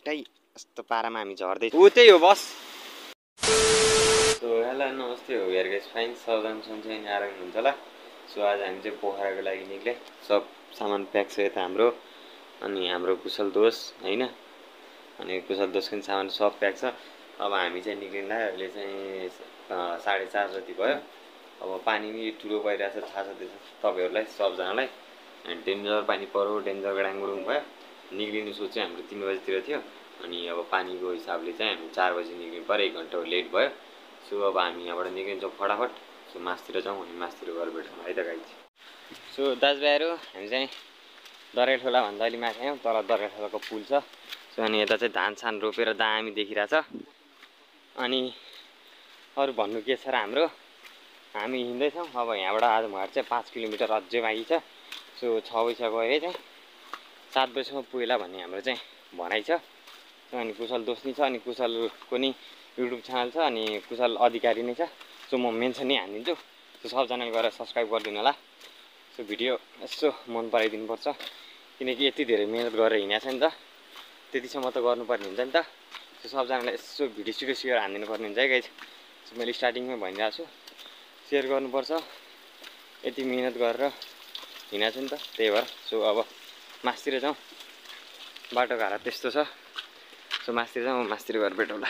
खुट्टै यस्तो पारामा हामी झर्दै ऊ त्यही हो बस। सो हेलो नमस्ते हो यार गाइस, फाइन सबजना सन्चै नि आराम हुन्छ होला। सो आज हामी चाहिँ पोखराको लागि निक्ले, सब सामान प्याक छ यता हाम्रो, अनि हाम्रो कुशल दोष हैन, अनि कुशल दोषको सामान सब प्याक छ। अब हामी चाहिँ निक्लिँदा अहिले चाहिँ 4:30 जति भयो। अब पानी नि ठुलो परिरहेछ, थाहा छ त्यो तपाईहरुलाई सबजनालाई। डेन्जर पानी पर्यो, डेन्जर गडाङगुडुङ भयो। निक्लिनु सोच चाहिँ हाम्रो 3 बजेतिर थियो, अनि अब पानीको हिसाबले चाहिँ हामी 4 बजे निक्लिनु पर्यो, 1 घण्टा लेट भयो। सो अब हामी यहाँबाट निक्लिन्छौँ फटाफट। सो मासतिर जाउँ अनि मासतिर गएर भेटौँ है त गाइस। सो दाजुभाइहरू हामी चाहिँ दरेल ठोला भन्दा अलि माथि आयौँ, तल दरेल ठोलाको पुल छ। सो अनि यता चाहिँ धान सान रोपेर दामी देखिरहेछ। अनि अरू भन्नु के छ र, हाम्रो हामी हिँड्दैछौँ अब यहाँबाट आज घर चाहिँ 5 किलोमिटर अझै बाँकी छ। सो 6 बजीसक्यो अरे चाहिँ 7 बजीसम्म पुगेला भन्ने हाम्रो चाहिँ भनाइ छ। अनि कुशल दोष नि छ, अनि कुशलको नि युट्युब च्यानल छ, अनि कुशल अधिकारी नै छ। सो म मेन्सन नै हानिदिन्छु। सो सबजनाले गएर सब्सक्राइब गरिदिनु होला। सो भिडियो यसो मन पराइदिनु पर्छ, किनकि यति धेरै मेहनत गरेर हिँडेको छ नि त, त्यतिसम्म त गर्नुपर्ने हुन्छ नि त। सो सबजनाले यसो भिडियो सिडियो सेयर हानिदिनु पर्ने हुन्छ है गाइस। सो मैले स्टार्टिङमै भनिरहेको छु, सेयर गर्नुपर्छ, यति मेहनत गरेर हिँडेको छु नि त, त्यही भएर। सो अब मासतिर जाउँ, बाटो घारा त्यस्तो छ। सो मासतिर जाउँ, मासतिर गएर भेटौँला।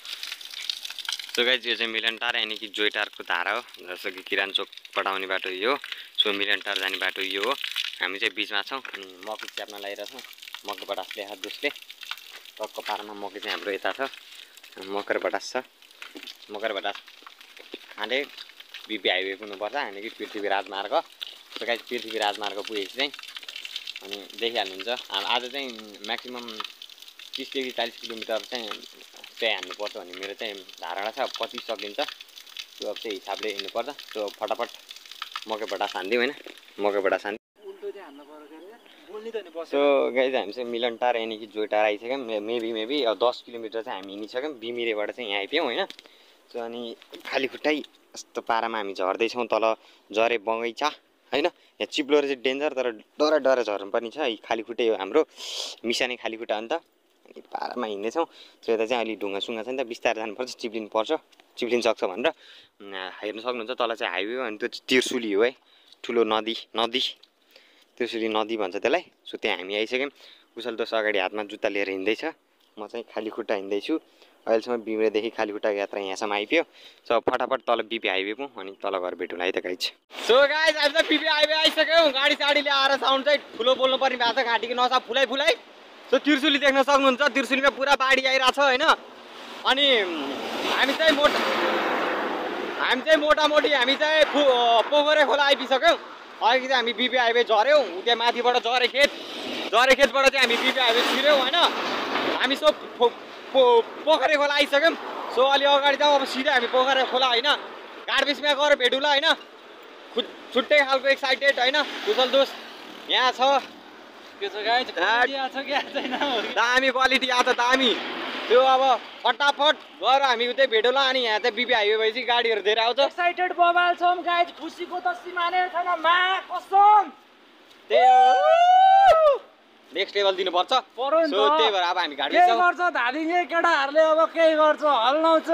सो गाइस यो चाहिँ मिलनटार यानि कि जोइटारको धारा हो, जस्तो कि किरान चोक पठाउने बाटो यो हो। सो मिलनटार जाने बाटो यो हो। हामी चाहिँ बिचमा छौँ, अनि मकै च्याप्न लागिरहेछौँ। मकै बटासले हात दोषले टक्क पारमा मकै चाहिँ हाम्रो यता छ, मकर बटास छ। मकर बटास खाँदै बिपी हाइवे पुग्नुपर्छ, यानि कि पृथ्वी राजमार्ग। सो गाइस पृथ्वी राजमार्ग पुगेपछि चाहिँ अनि देखिहाल्नुहुन्छ, आज चाहिँ म्याक्सिमम् 30 देखि 40 किलोमिटर चाहिँ हान्नुपर्छ भन्ने मेरो चाहिँ धारणा छ। 25 सकिन्छ। त्यो अब चाहिँ हिसाबले हिँड्नुपर्छ। त्यो फटाफट मकै बटास हान्दिउँ होइन, मकै बटास हान्दिउँ। सो गाइस हामी चाहिँ मिलनटार यानि कि जोइटार आइसक्यौँ। मेबी 10 किलोमिटर चाहिँ हामी हिँडिसक्यौँ। बिमिरेबाट चाहिँ यहाँ आइपुग्यौँ होइन। सो अनि खाली खुट्टै यस्तो पारामा हामी झर्दैछौँ, तल झरे बगैँचा होइन। यहाँ चिप्लो चाहिँ डेन्जर, तर डरा डरा झर्नु पर्ने छ। खाली खुट्टै हो हाम्रो मिसानै खाली खुट्टा हो नि त। अनि पारामा हिँड्दैछौँ। सो यता चाहिँ अलि ढुङ्गा छ नि त, बिस्तारै जानुपर्छ, चिप्लिन सक्छ भनेर। हेर्नु सक्नुहुन्छ तल चाहिँ हाइवे हो, अनि त्यो चाहिँ तिर्सुली हो है, ठुलो नदी तिर्सुली नदी भन्छ त्यसलाई। सो त्यहाँ हामी आइसक्यौँ। कुशल दोष अगाडि हातमा जुत्ता लिएर हिँड्दैछ, म चाहिँ खाली खुट्टा हिँड्दैछु। अहिलेसम्म बिमिरेदेखि खाली खुट्टाको यात्रा यहाँसम्म आइपुग्यो। सो फटाफट तल बिपी हाइवे पुगौँ, अनि तल गएर भेटौँला है त गाइस। सो गाइस हामी चाहिँ बिपी हाइवे आइसक्यौँ। गाडी साडीले आएर साउन्ड चाहिँ ठुलो बोल्नु पर्ने भएको छ, घाँटीको नसा फुलाइ। सो तिर्सुली देख्न सक्नुहुन्छ, तिर्सुलीमा पुरा बाढी आइरहेको छ होइन। अनि हामी चाहिँ मोटामोटी हामी चाहिँ पोखरा खोला आइपुगिसक्यौँ। अघि चाहिँ हामी बिपी हाइवे झऱ्यौँ, त्यहाँ माथिबाट झरे खेतबाट चाहिँ हामी बिपी हाइवे छिर्यौँ होइन। हामी सब पोखरा खोला आइसक्यौँ। सो अलि अगाडि जाउँ, अब सिधै हामी पोखरा खोला होइन, गाडबिसमा गएर भेटौँला होइन। छुट्टै खालको एक्साइटेड होइन। कुशल दोष यहाँ छ, दामी क्वालिटी आएको छ, दामी। त्यो अब फटाफट गएर हामी उतै भेटौँला। अनि यहाँ चाहिँ बिपी हाइवे भएपछि गाडीहरू धेरै आउँछ। एक्साइटेड बबाल छौँ गाइस, खुसीको त सीमा नै छैन, मा कसम। नेक्स्ट लेभल दिनुपर्छ। सो त्यही भएर अब हामी गाडी गर्छ धादिङे केटाहरूले, अब केही गर्छ हल्लाउँछ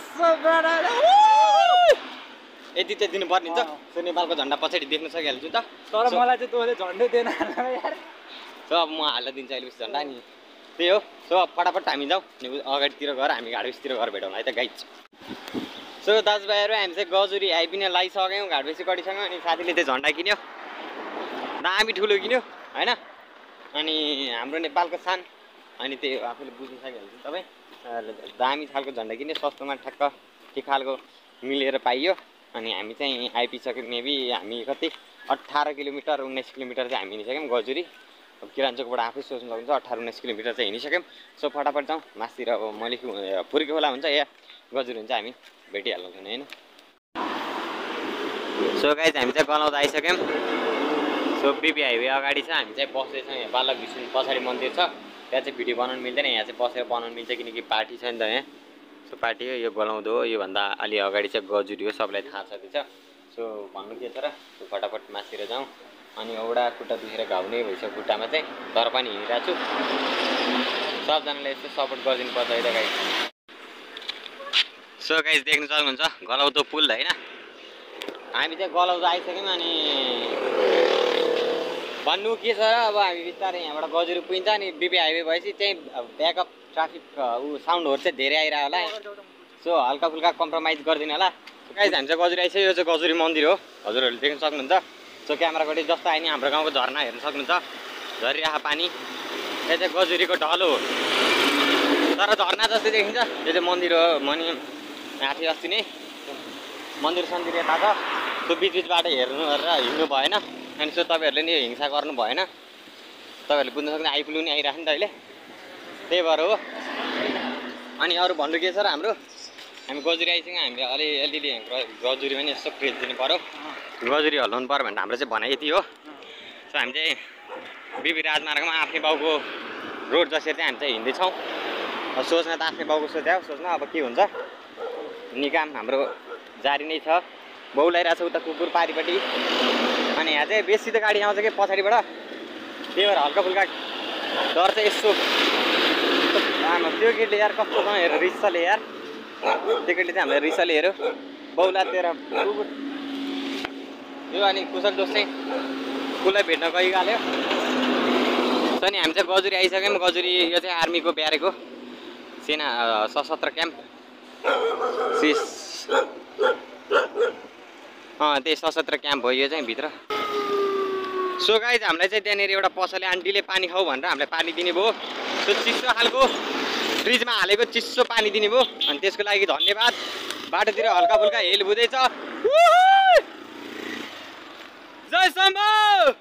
यति चाहिँ दिनुपर्ने हुन्छ। सो नेपालको झन्डा पछाडि देख्न सकिहाल्छु त, तर मलाई चाहिँ तँले झन्डै दिएन यार। सो अब म हाल्न दिन्छु अहिले पछि झन्डा नि, त्यही हो। सो फटाफट हामी जाउँ अगाडितिर गएर, हामी घाटबेसीतिर गएर भेटौँ है त गाइस। सो दाजुभाइहरू हामी चाहिँ गजुरी आइपिन लगाइसक्यौँ, घाटबेसी गढिसक्यौँ। अनि साथीले चाहिँ झन्डा किन्यो, दामी ठुलो किन्यो होइन। अनि हाम्रो नेपालको सान, अनि त्यही आफूले बुझ्नु सकिहाल्छु तपाईँ। दामी खालको झन्डा किन्यो, सस्तोमा ठ्याक्क ठिक खालको मिलेर पाइयो। अनि हामी चाहिँ आइपुगिसक्यौँ। मेबी हामी कति 18 किलोमिटर 19 किलोमिटर चाहिँ हामी हिँडिसक्यौँ गजुरी। अब किरानचोकबाट आफै सोच्नु सक्नुहुन्छ 18-19 किलोमिटर चाहिँ हिँडिसक्यौँ। सो फटाफट जाउँ मासतिर। अब मलिक फुर्की खोला हुन्छ या गजुरी हुन्छ, हामी भेटिहाल्छौँ होइन। सो गाइस हामी चाहिँ गलाउँदा आइसक्यौँ। सो बिपी हाइवे अगाडि छ, हामी चाहिँ बस्दैछौँ। यहाँ बालक विष्णु पछाडि मन्दिर छ, त्यहाँ चाहिँ भिडियो बनाउनु मिल्दैन, यहाँ चाहिँ बसेर बनाउनु मिल्छ किनकि पार्टी छ नि त यहाँ। सो पार्टी हो यो, गलाउँदो हो। योभन्दा अलि अगाडि चाहिँ गजुरी हो, सबलाई थाहा छँदैछ। सो भन्नु के छ र, सो फटाफट मासतिर जाउँ। अनि एउटा खुट्टा दुखेर घाउ नै भइसक्यो खुट्टामा चाहिँ, तर पनि हिँडिरहेको छु। सबजनाले यस्तो सपोर्ट गरिदिनु पर्छ है त गाइस। सो गाइस देख्न सक्नुहुन्छ गलौतो पुल हैन, हामी चाहिँ गलौतो आइसक्यौँ। अनि भन्नु के छ र, अब हामी बिस्तारै यहाँबाट गजुरी पुगिन्छ। अनि बिपी हाइवे भएपछि चाहिँ ब्याकअप ट्राफिक साउन्डहरू चाहिँ धेरै आइरह होला, सो हल्का फुल्का कम्प्रोमाइज गरिदिनु होला। गाइस हामी चाहिँ गजुरी आइसक्यो, यो चाहिँ गजुरी मन्दिर हो, हजुरहरूले देख्न सक्नुहुन्छ। सो क्यामेराबाट जस्तो आयो नि हाम्रो गाउँको झरना हेर्न सक्नुहुन्छ, झरिरहेको पानी। यो चाहिँ गजुरीको ढल हो, तर झरना जस्तै देखिन्छ। यो चाहिँ मन्दिर हो, मनि हाथी अस्ति नै मन्दिर सन्दिर यता छ। सो बिचबिचबाट हेर्नु गरेर हिँड्नु भएन। अनि सो तपाईँहरूले नि हिंसा गर्नु भएन, तपाईँहरूले बुझ्न सक्ने आइपुग्नु नि आइरहेको नि त अहिले, त्यही भएर हो। अनि अरू भन्नु के छ र, हाम्रो हामी गजुरी आइसक्यौँ। हामीले अलिअलि गजुरी पनि यसो क्रेज दिनु पऱ्यो, गजुरी हल्लाउनु पऱ्यो भनेर हाम्रो चाहिँ भनाइ यति हो। सो हामी चाहिँ बिबी राजमार्गमा आफ्नै बाउको रोड जसरी चाहिँ हामी चाहिँ हिँड्दैछौँ। सोच्न त आफ्नै बाउको सोध्या सोच्न, अब के हुन्छ नि, काम हाम्रो जारी नै छ। बाउ लगाइरहेको छ उता कुकुर पारिपट्टि। अनि यहाँ चाहिँ बेसी त गाडी आउँछ कि पछाडिबाट, त्यही भएर हल्का फुल्का डर चाहिँ यसो। आमा त्यो केटीले यार कस्तोसँग हेरेर रिसले यार, त्यो केटीले चाहिँ हामीलाई रिसले हेऱ्यो। बाउला तेरो कुकुर यो। अनि कुशल दोष चाहिँ कुलाई भेट्न गइहाल्यो। सो नि हामी चाहिँ गजुरी आइसक्यौँ। गजुरी यो चाहिँ आर्मीको ब्यारेको सेना सशस्त्र क्याम्प, त्यही सशस्त्र क्याम्प हो यो चाहिँ भित्र। सो गाइज हामीलाई चाहिँ त्यहाँनिर एउटा पसले आन्टीले पानी खाऊ भनेर हामीलाई पानी दिने भयो। सो चिसो खालको फ्रिजमा हालेको चिसो पानी दिने भयो, अनि त्यसको लागि धन्यवाद। बाटोतिर हल्का फुल्का हेल बुझ्दैछ। जय शम्भु।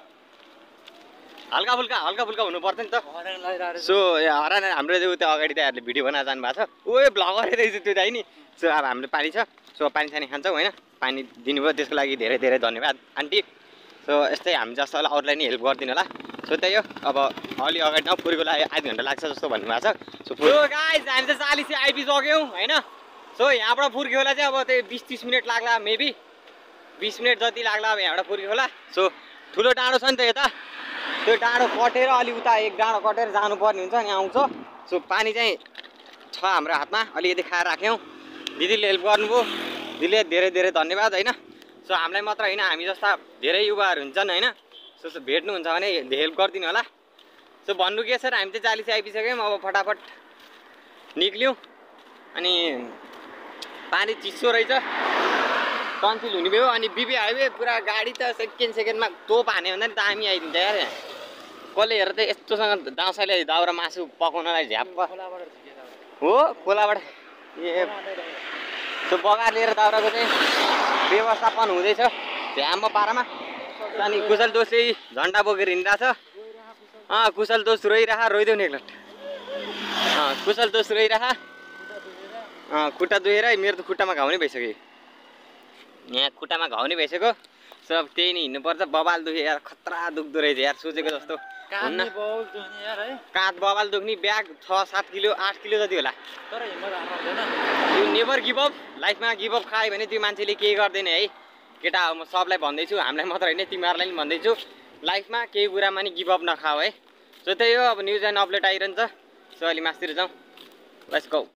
हल्का फुल्का हुनुपर्छ नि त। सो हरान हाम्रो उता अगाडि त्यहाँहरूले भिडियो बनाएर जानुभएको छ। ओए भ्लगर रहेछ त्यो दाइ नि। सो अब हामीले पानी छ, सो पानी सानी खान्छौँ होइन, पानी दिनुभयो त्यसको लागि धेरै धेरै धन्यवाद आन्टी। सो यस्तै हामी जस्तोलाई अरूलाई नि हेल्प गरिदिनु होला। सो त्यही हो, अब अलि अगाडि न पुरीको लागि आधा घन्टा लाग्छ जस्तो भन्नुभएको छ। सो गाइज हामी चाहिँ 40 आइपुग्यौँ होइन। सो यहाँबाट पुर्के होला चाहिँ अब त्यही 20-30 मिनट लाग्ला, मेबी 20 मिनट जति लाग्ला अब यहाँबाट पुर्के होला। सो ठुलो डाँडो छ नि त यता, त्यो डाँडो कटेर अलि उता एक डाँडो कटेर जानुपर्ने हुन्छ अनि आउँछ। सो पानी चाहिँ छ हाम्रो हातमा, अलिकति खाएर राख्यौँ। दिदीले हेल्प गर्नुभयो, दिदीले धेरै धेरै धन्यवाद होइन। सो हामीलाई मात्र होइन, हामी जस्ता धेरै युवाहरू हुन्छन् होइन, सो भेट्नुहुन्छ भने हेल्प गरिदिनु होला। सो भन्नु के छ र, हामी चाहिँ 40 आइपुगिसक्यौँ। अब फटाफट निक्ल्यौँ। अनि पानी चिसो रहेछ, टन्सिल हुने भयो। अनि बिबी हाइवे पुरा गाडी त सेकेन्डमा तोप हान्यो भने दामी आइदिन्छ यार। यहाँ कसले हेरेर चाहिँ यस्तोसँग दाउँसाले दाउरा मासु पकाउनलाई झ्याप्प हो खोलाबाट। ए त्यो बगार लिएर दाउराको चाहिँ व्यवस्थापन हुँदैछ झ्याम्म पारामा। अनि कुशल दोष चाहिँ झन्डा बोकेर हिँडिरहेछ। कुशल दोष रोइदेऊ नि एकलट। कुशल दोष रोइरह, खुट्टा दुखेर मेरो त खुट्टामा घाउ नै भइसक्यो, यहाँ खुट्टामा घाउ नै भइसक्यो। सब त्यही नै हिँड्नुपर्छ। बबाल दुखे यार, खतरा दुख्दो रहेछ यार, सोचेको जस्तो हुन्न। काँध बबाल दुख्ने, ब्याग 6-7 किलो 8 किलो जति होला। तर यु नेभर गिभ अप। लाइफमा गिभ अप खायो भने त्यो मान्छेले केही गर्दैन है केटा। म सबलाई भन्दैछु, हामीलाई मात्र होइन तिमीहरूलाई पनि भन्दैछु, लाइफमा केही कुरामा नि गिभ अप नखाऊ है। सो त्यही हो, अब न्युज एन्ड अपडेट आइरहन्छ। सो अलि मासतिर जाउँ, लेट्स गो।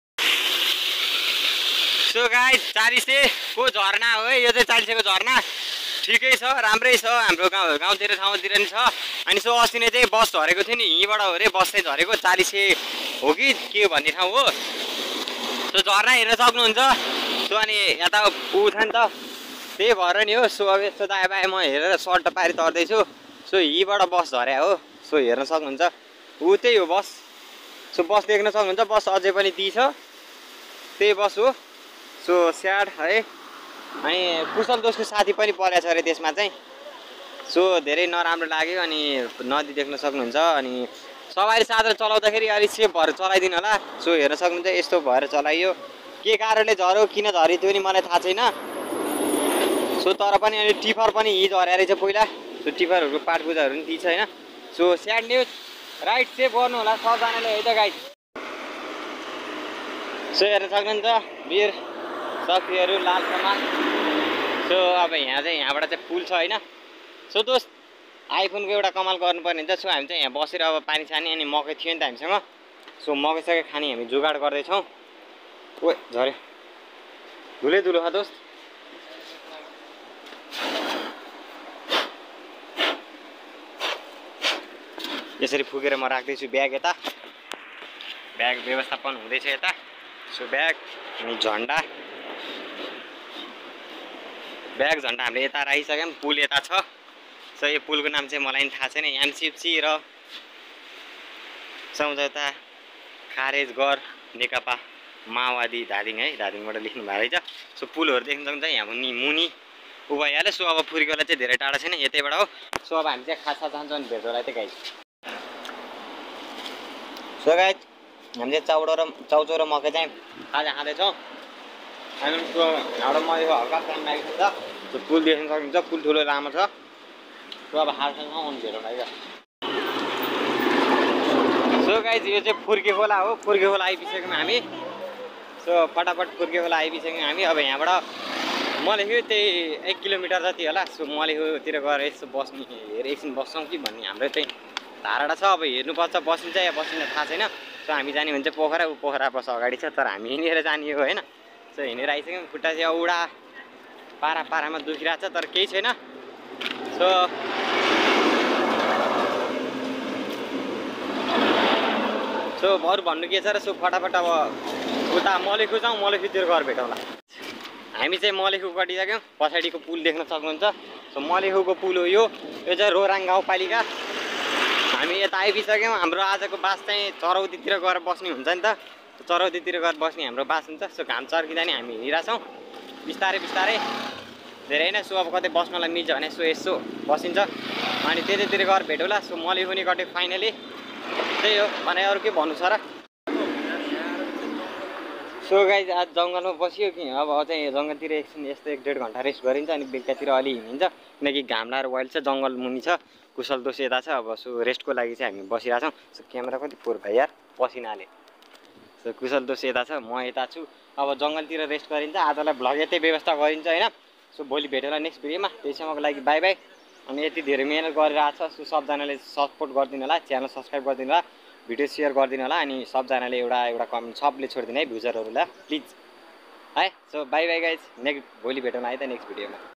सो गाइस 40 को झरना हो है, यो चाहिँ 40 को झरना ठिकै छ, राम्रै छ। हाम्रो गाउँतिर ठाउँतिर नि छ। अनि सो अस्ति नै चाहिँ बस झरेको थियो नि, यहीँबाट हो अरे बस चाहिँ झरेको। 40 हो कि के भन्ने ठाउँ हो। सो झरना हेर्न सक्नुहुन्छ। सो अनि यता ऊ छ नि त, त्यही भएर नि हो। सो अब यस्तो दायाँ बायाँ म हेरेर सर्ट पारी तर्दैछु। सो यहीँबाट बस झरे हो। सो हेर्न सक्नुहुन्छ, ऊ त्यही हो बस। सो बस देख्न सक्नुहुन्छ, बस अझै पनि ती छ, त्यही बस हो। सो स्याड है। अनि कुशल दोषको साथी पनि परेछ अरे त्यसमा चाहिँ। सो धेरै नराम्रो लाग्यो। अनि नदी देख्न सक्नुहुन्छ। अनि सवारी साधन चलाउँदाखेरि अलिक सेफ भएर चलाइदिनु होला। सो हेर्न सक्नुहुन्छ, यस्तो भएर चलाइयो। के कारणले झऱ्यो, किन झऱ्यो त्यो नि मलाई थाहा छैन। सो तर पनि अनि टिफर पनि यहीँ झर्या रहेछ पहिला। सो टिफरहरूको पाटपुजाहरू पनि ती छ होइन। So sad news, right safe गर्नु होला सबजनाले है त गाइस। सो हेर्न सक्नुहुन्छ वीर शक्तिहरू लाल समाज। सो अब यहाँ चाहिँ यहाँबाट चाहिँ पुल छ होइन। सो दोस्त आइफोनको एउटा कमाल गर्नुपर्ने हुन्छ। सो हामी चाहिँ यहाँ बसेर अब पानी छानी अनि मकै थियो नि त हामीसँग। सो मकैसकै खाने हामी जुगाड गर्दैछौँ। ओए झऱ्यो धुलै धुलो खा दोस्त। यसरी फुकेर म राख्दैछु ब्याग यता, ब्याग व्यवस्थापन हुँदैछ यता। सो ब्याग अनि झन्डा, ब्याग झन्डा हामीले यता राखिसक्यौँ। पुल यता छ। सो यो पुलको नाम चाहिँ मलाई पनि थाहा छैन। एमसिएफसी र सम्झौता खारेज गर नेकपा माओवादी धादिङ है, धादिङबाट लेख्नु भएको रहेछ। सो पुलहरू देख्न सक्नुहुन्छ यहाँ मुनि उ भइहाल्यो। सो अब फुर्केला चाहिँ धेरै टाढा छैन, यतैबाट हो। सो अब हामी चाहिँ खासा जान्छौँ अनि भेट्छ होला त गाइस। सो गाइस हामी चाहिँ चाउचो र मकै चाहिँ खाजा खाँदैछौँ। अनि हाम्रो मकैको हल्का काम लागेको छ। सो पुल देख्न सक्नुहुन्छ, पुल ठुलो लामो छ। सो अब खाजासँग अनि भेटौँ है। सो गाइस यो चाहिँ फुर्के खोला हो। फुर्के खोला आइपुगिसक्यौँ हामी। सो फटाफट फुर्के खोला आइपुगिसक्यौँ हामी। अब यहाँबाट मलेखु त्यही 1 किलोमिटर जति होला। सो मलेखुतिर गएर यसो बस्ने एकछिन बस्छौँ कि भन्ने हाम्रो चाहिँ धारणा छ। अब हेर्नुपर्छ बसिन्छ या बसिन्छ थाहा छैन। सो हामी जाने भने चाहिँ पोखरा, ऊ पोखरा बस अगाडि छ। तर हामी हिँडेर जाने हो होइन। सो हिँडेर आइसक्यौँ। खुट्टा चाहिँ औडा पारामा दुखिरहेको छ तर केही छैन। सो अरू भन्नु के छ र। सो फटाफट अब उता मलेखु जाउँ, मलेखुतिर गएर भेटौँला। हामी चाहिँ मलेखु कटिसक्यौँ। पछाडिको पुल देख्न सक्नुहुन्छ। सो मलेखुको पुल हो यो चाहिँ रोराङ गाउँपालिका। हामी यता आइपुगिसक्यौँ। हाम्रो आजको बास चाहिँ चरौतीतिर गएर बस्ने हुन्छ नि त। चरौतीतिर गएर बस्ने हाम्रो बास हुन्छ। सो घाम चर्किँदा नि हामी हिँडिरहेछौँ बिस्तारै बिस्तारै, धेरै नै। सो अब कतै बस्नलाई मिल्छ भने यसो बसिन्छ अनि त्यतैतिर गएर भेटौँला। सो मलेखु नि कट्यो फाइनली। त्यही हो भने अरू के भन्नु छ र। सो गाइस आज जङ्गलमा बसियो कि अब चाहिँ जङ्गलतिर एकछिन यस्तो 1-1.5 घन्टा रेस्ट गरिन्छ अनि बेलुकातिर अलि हिँडिन्छ। किनकि घाम लाएर वाइल्ड छ, जङ्गल मुनि छ, कुशल दोष यता छ। अब सो रेस्टको लागि चाहिँ हामी बसिरहेछौँ। सो क्यामेरा कति फोर भाइ यार पसिनाले। सो कुशल दोष यता छ, म यता छु। अब जङ्गलतिर रेस्ट गरिन्छ। आजलाई भ्लग यतै व्यवस्था गरिन्छ होइन। सो भोलि भेटौँला नेक्स्ट भिडियोमा। त्यसैसम्मको लागि बाई बाई। अनि यति धेरै मिहिनेत गरिरहेको छ। सो सबजनाले सपोर्ट गरिदिनु होला, च्यानल सब्सक्राइब गरिदिनु होला, भिडियो सेयर गरिदिनु होला। अनि सबजनाले एउटा कमेन्ट सबले छोडिदिनु है भ्युजरहरूलाई प्लिज है। So bye bye guys. भोलि भेटौँला है त नेक्स्ट भिडियोमा।